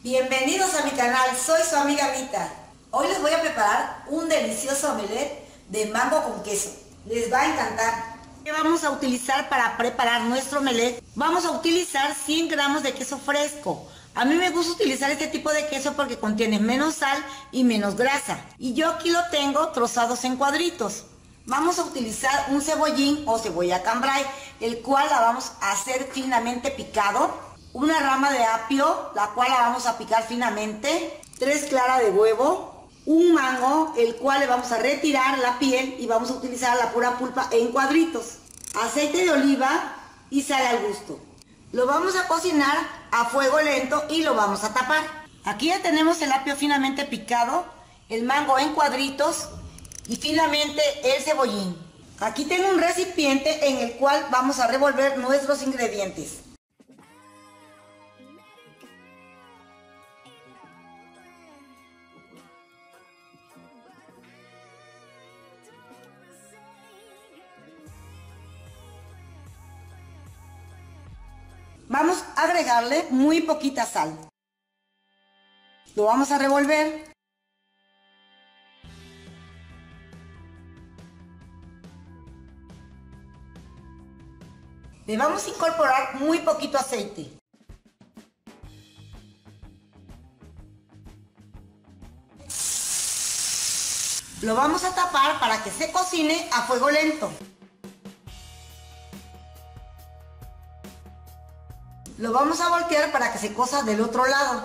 Bienvenidos a mi canal, soy su amiga Mita. Hoy les voy a preparar un delicioso omelette de mango con queso. Les va a encantar. ¿Qué vamos a utilizar para preparar nuestro omelette? Vamos a utilizar 100 gramos de queso fresco. A mí me gusta utilizar este tipo de queso porque contiene menos sal y menos grasa. Y yo aquí lo tengo trozados en cuadritos. Vamos a utilizar un cebollín o cebolla cambray, el cual la vamos a hacer finamente picado. Una rama de apio, la cual la vamos a picar finamente. 3 claras de huevo. Un mango, el cual le vamos a retirar la piel y vamos a utilizar la pura pulpa en cuadritos. Aceite de oliva y sal al gusto. Lo vamos a cocinar a fuego lento y lo vamos a tapar. Aquí ya tenemos el apio finamente picado, el mango en cuadritos y finamente el cebollín. Aquí tengo un recipiente en el cual vamos a revolver nuestros ingredientes. Vamos a agregarle muy poquita sal. Lo vamos a revolver. Le vamos a incorporar muy poquito aceite. Lo vamos a tapar para que se cocine a fuego lento. Lo vamos a voltear para que se cosa del otro lado.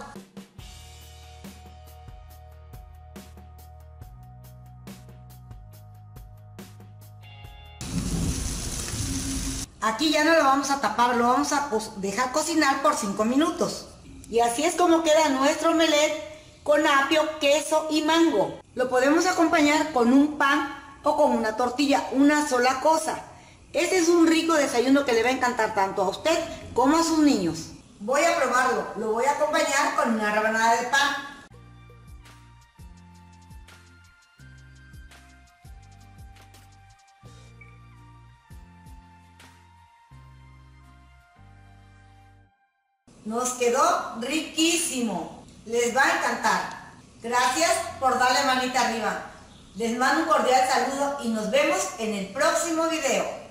Aquí ya no lo vamos a tapar, lo vamos a dejar cocinar por 5 minutos. Y así es como queda nuestro omelette con apio, queso y mango. Lo podemos acompañar con un pan o con una tortilla, una sola cosa. Este es un rico desayuno que le va a encantar tanto a usted como a sus niños. Voy a probarlo, lo voy a acompañar con una rebanada de pan. Nos quedó riquísimo, les va a encantar. Gracias por darle manita arriba. Les mando un cordial saludo y nos vemos en el próximo video.